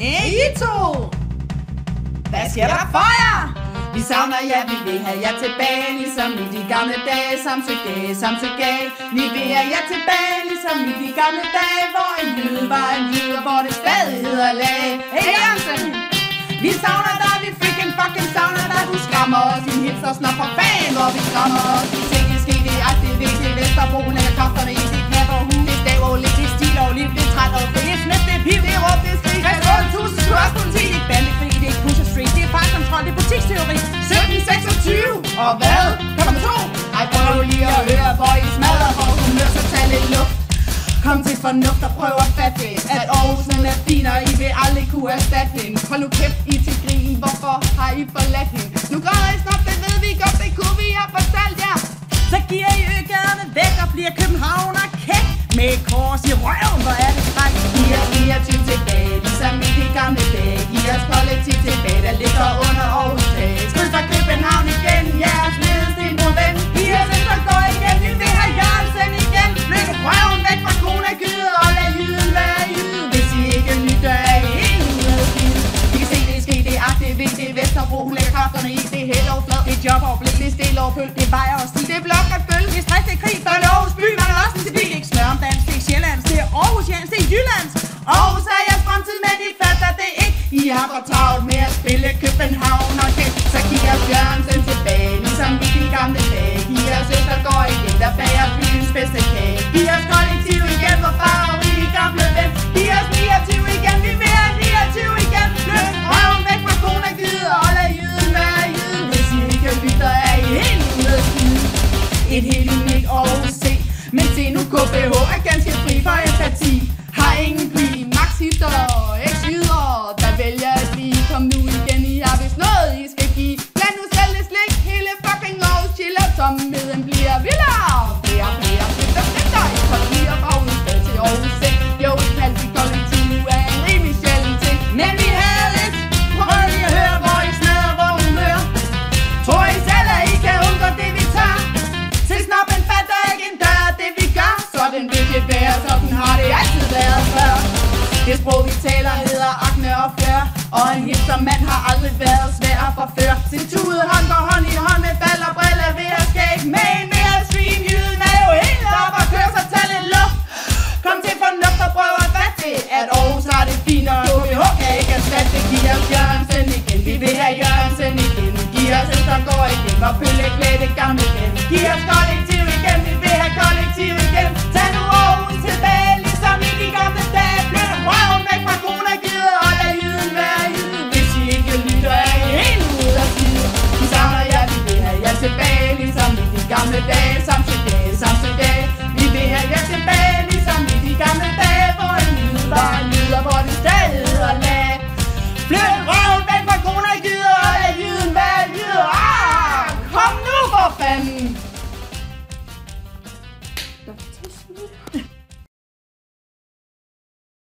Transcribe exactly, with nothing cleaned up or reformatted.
Hey, I to! Hvad sker der for jer? Vi savner jer, vi vil have jer tilbage, ligesom i de gamle dage, Samsøgae Samsøgae. Vi vil have jer tilbage, ligesom i de gamle dage, hvor en jyde var en jyde, og hvor det stadig hedder lagge. Hey, Jørn'sen! Vi savner dig, vi freaking fucking savner dig. Du skræmmer os, din hipstersnob for fan, hvor vi skræmmer os. Du tænker, sker det, at det er Det Vesterbro, lægger kræfterne i dit knap og hus. Det stav og lidt, det stil og liv, det træl og det er snøft, det er pip, det er råb, det er skrig. Kreds ottetusind, politi, det er bandekrig, det er pusherstreet, det er fartkontrol, det er butiksteori. sytten seksogtyve, og hvad? Kan man tro? Ej, prøv lige at høre, hvor I smadrer, hvor du nødt til at tage lidt luft. Kom til fornuft og prøv at fatte, at Aarhus er fin, og I vil aldrig kunne erstatte hende. Hold nu kæft, I til grin, hvorfor har I forladt hende? Nu græder I snart, det ved vi godt, det kunne vi have fortalt jer. Så giver I øgerne væk og bliver københavner kæk. Med kors i røven, hvor er det fræk. Giv os niogtyve tilbage, ligesom i de gamle dage. Giv os politi tilbage, der ligger under Aarhus dag. Skrid fra København igen, jeres ledesten på ven. Giv os Østergaard igen, vi vil have Jørn'sen igen. Løb røven væk fra kone gyde og lad jyden være jyde. Hvis I ikke lytter, er I helt ude af skide. I kan se det ske, det er det ved Det Vesterbro. Hun lægger kræfterne i, det er helt overflad. Det er job og blik, Det er stil og følg, det er vejer og stil. det er blok og følg. Det er stress, det er krig, Der er Aarhus by, man er også en det er ikke smør om dans, det er Sjællands, det er Aarhusians, det er Jyllands. Aarhus er jeres fremtid, men I fatter det ikke. I har for travlt med at spille København og kæft. Så giv os Jørn'sen tilbage, ligesom i de gamle dage. Giv os Østergaard igen, der bager byens bedste kage. Giv os kollektiv igen, hvor farverig de gamle ven. Giv os niogtyve igen, vi vil have niogtyve igen. Løft røven væk fra kone gyde og lad jyden være jyde. Hvis I ikke lytter, er I helt ude af skide. Et helt unikt Aarhus se. Men se nu, K B H er ganske fri for empati. Har ingen pli, max hipster og ex-jyder, der vælger at blive. Kom nu igen, I har vist noget, I skal give. Bland nu selv det slik, hele fucking Aarhus chiller. Tomheden bliver vildere. Flere og flere flytter flytter. I får lige og fra udstad til Aarhus selv. Jo, et halvt i kollektiv er en rimelig sjælden ting. Men vi havde lidt. Prøv lige at høre, hvor I smadrer, hvor hun hører. Tror I selv, at I kan undgå det, vi tør? Til snoppen fatter ikke en dør, det vi gør. Sådan vil det være, sådan har det altid været før. Det sprog vi taler hedder akne og flør. Og en hipstermand har aldrig været svær at forføre. Sin tude hånd går hånd i hånd med ball og briller ved at skabe. Med en mere stream, jyden er jo helt op og kører sig til lidt luft. Kom til fornuft og prøv at fatte, at Aarhus har det fint, og K B H kan ikke erstatte det. Giv os Jørn'sen igen, vi vil have Jørn'sen igen. Giv os Østergaard igen, og følge klæde gamle ven. Giv os